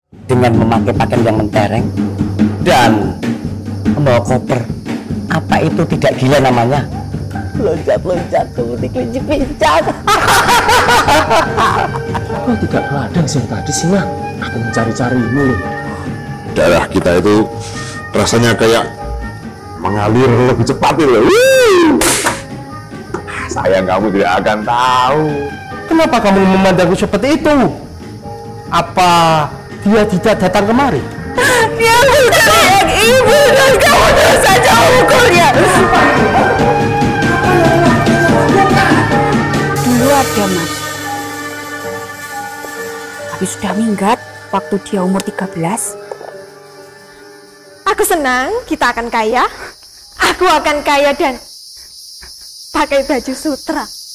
dengan memakai pakaian yang mentereng dan membawa koper. Apa itu tidak gila namanya? Loncat-loncat seperti kelinci pincang. Kau tidak ladang sih tadi sih, Mak. Aku mencari-carimu. Darah kita itu rasanya kayak mengalir lebih cepat loh. Sayang kamu tidak akan tahu. Kenapa kamu memandangku seperti itu? Apa dia tidak datang kemari? Dia bukan yang ibu dan kamu terus saja ukurnya. Dulu ada, Mas. Tapi sudah minggat waktu dia umur 13. Aku senang kita akan kaya. Aku akan kaya dan pakai baju sutra.